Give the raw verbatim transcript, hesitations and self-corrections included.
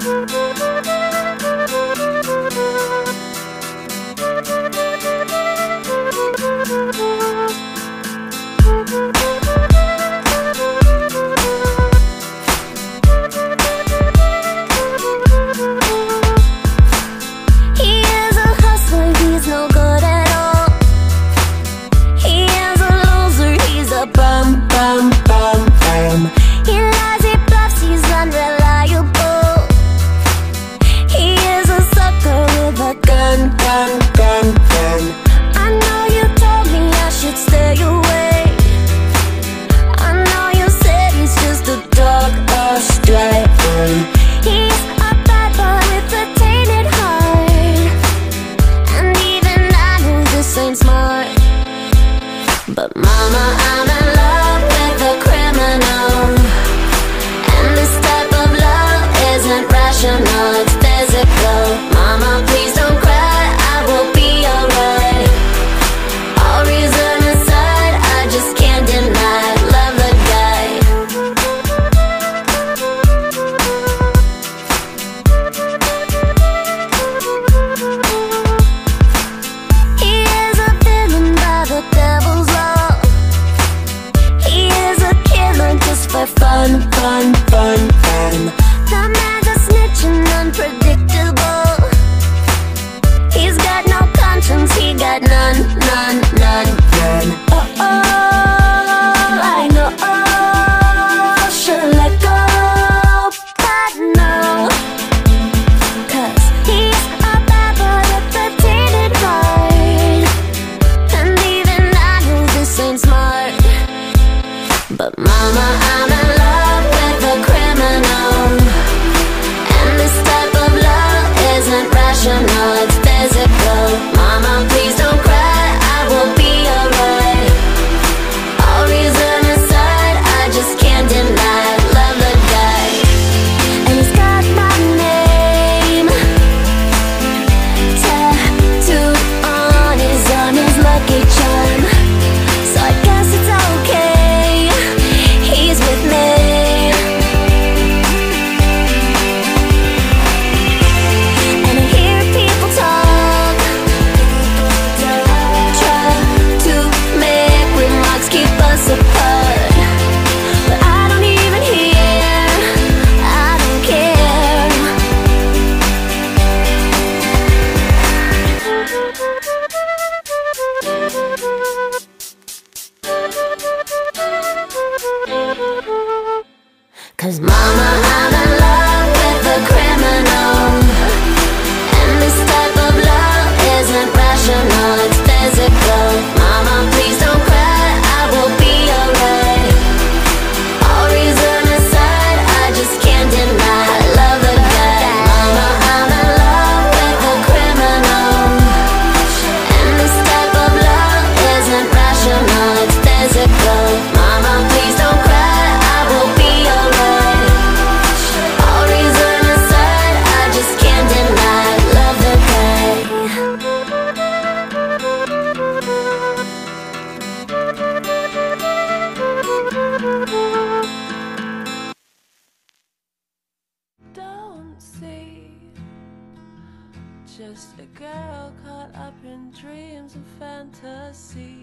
Bum, bum, bum, bum. He lies, he bluffs, he's unreliable. He is a sucker with a gun, gun, gun, gun. I know you told me I should stay away. I know you said he's just a dog astray. He's a bad boy with a tainted heart, and even I know this ain't smart. But mama, I'm in love with a criminal, and this type of love isn't rational, it's physical. Mama, please don't cry, I will be alright. All reason aside, I just can't deny, love the guy. He is a villain by the devil's law. Just for fun, fun, fun, fun. The man's a snitch and unpredictable. He's got no conscience, he got none, none, none, none. Oh, oh, I know, oh, should let go, but no. Cause he's a bad boy with a tainted heart, and even I know this ain't smart. But mama, I'm in love with a criminal, and this type of love isn't rational, it's physical. Mama, please don't cry, I will be alright. All reason aside, I just can't deny, love the guy. And he's got my name tattooed on his arm, his lucky charm. So I guess it's okay, he's with me. And I hear people talk, try to make remarks, keep us apart. But I don't even hear, I don't care. Cause mama, I'm in love with a criminal, and this type of love isn't rational, it's physical. Mama, please don't cry, I will be alright. All reason aside, I just can't deny, I love the guy. Mama, I'm in love with a criminal, and this type of love isn't rational, it's physical. Mama, please don't cry, I will be alright. All reason aside, I just can't deny, love the guy. Don't see, just a girl caught up in dreams and fantasy.